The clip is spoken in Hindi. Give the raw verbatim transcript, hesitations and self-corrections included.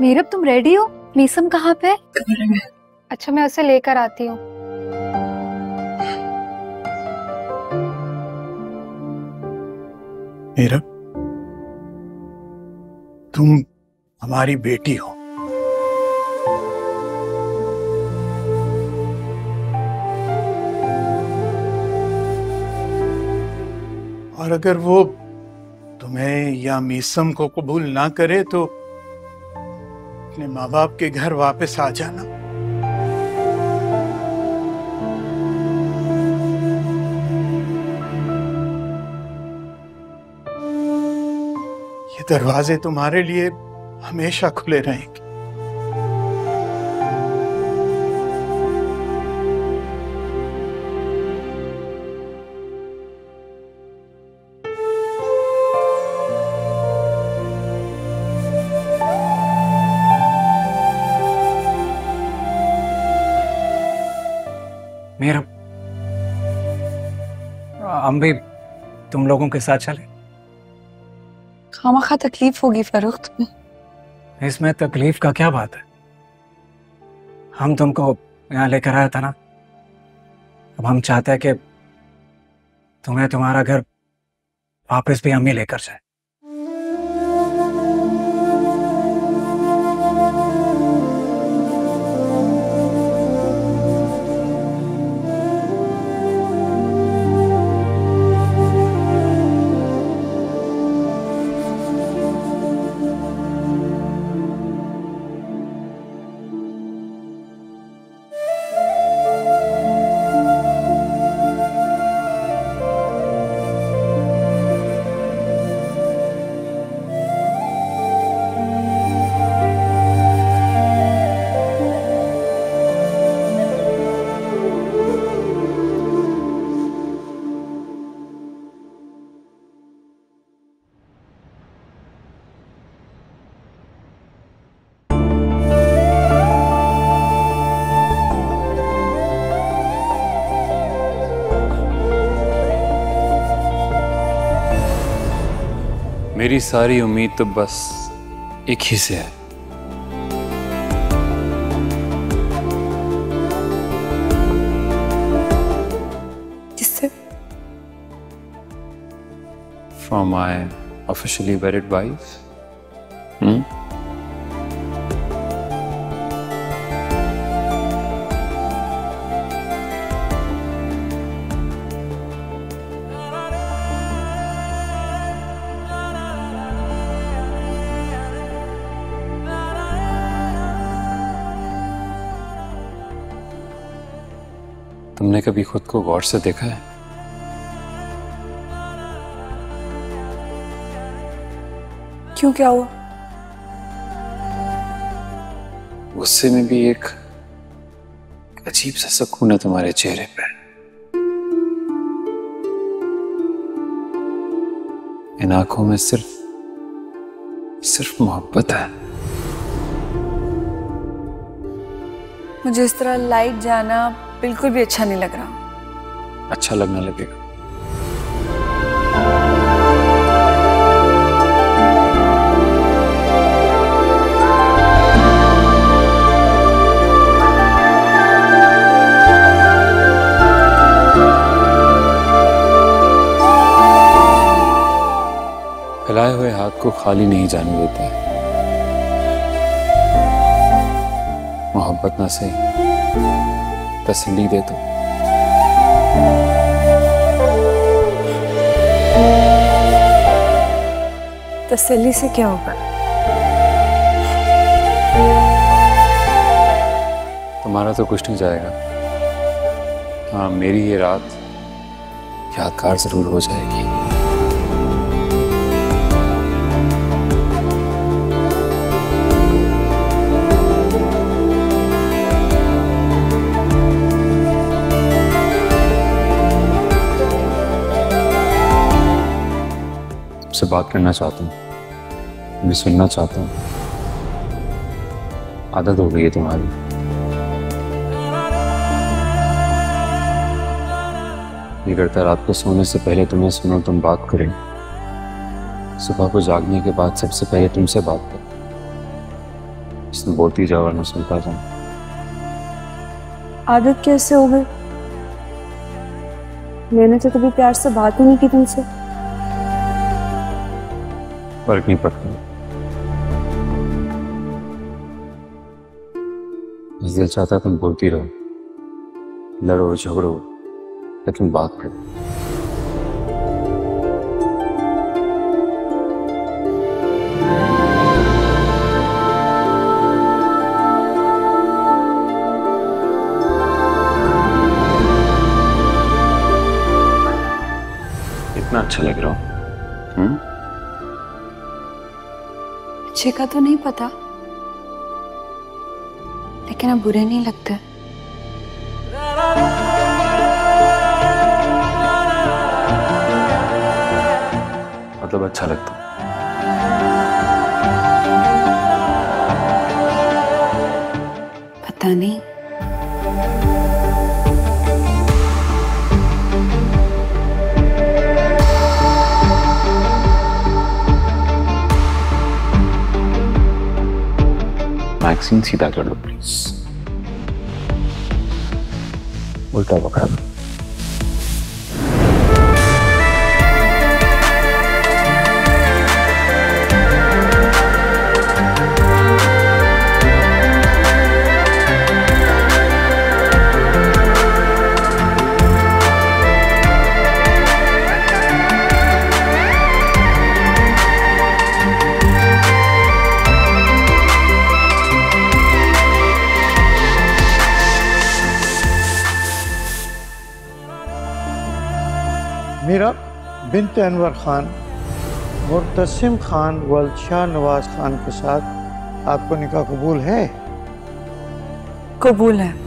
मीरब तुम रेडी हो? मीसम कहाँ पे? अच्छा मैं उसे लेकर आती हूँ। मीरब तुम हमारी बेटी हो। और अगर वो तुम्हें या मीसम को कबूल ना करे तो अपने माँ बाप के घर वापस आ जाना। ये दरवाजे तुम्हारे लिए हमेशा खुले रहेंगे। मीरब, हम भी तुम लोगों के साथ चले? खामखा तकलीफ होगी फरूख तुम्हें। इसमें तकलीफ का क्या बात है? हम तुमको यहाँ लेकर आया था ना। अब हम चाहते हैं कि तुम्हें तुम्हारा घर वापस भी हम ही लेकर जाए। मेरी सारी उम्मीद तो बस एक ही से है। किससे? From my officially wedded wife. Hmm? तुमने कभी खुद को गौर से देखा है? क्यों, क्या हुआ? गुस्से में भी एक अजीब सा सुकून है तुम्हारे चेहरे पे। इन आंखों में सिर्फ सिर्फ मोहब्बत है। मुझे इस तरह लाइट जाना बिल्कुल भी अच्छा नहीं लग रहा। अच्छा लगने लगेगा। फैलाए हुए हाथ को खाली नहीं जाने देते। मोहब्बत ना सही, तसल्ली दे दो। तसल्ली से क्या होगा? तुम्हारा तो कुछ नहीं जाएगा। हाँ, मेरी ये रात यादगार जरूर हो जाएगी। से बात करना चाहता हूँ, मैं सुनना चाहता हूँ। आदत हो गई है तुम्हारी। ये करता रात को सोने से पहले तुम्हें सुनो, तुम बात करें। सुबह को जागने के बाद सबसे पहले तुमसे बात करो। तुम बोलती जाओ और मैं सुनता जाऊं। आदत कैसे हो गई? मैंने तो कभी प्यार से बात ही नहीं की तुमसे। फर्क नहीं पड़ता। इस दिल चाहता तुम बोलती रहो, लड़ो झगड़ो, लेकिन बात करो। इतना अच्छा लग रहा हूं। हम्म? अच्छे का तो नहीं पता, लेकिन अब बुरे नहीं लगते। मतलब अच्छा लगता। पता नहीं। मैक्सिन सीधा कर लो प्लीज। उल्टा पकड़ा दो। मीरा बिन्त अनवर खान मुर्तसिम खान वल्द शाह नवाज खान के साथ आपको निकाह कबूल है? कबूल है।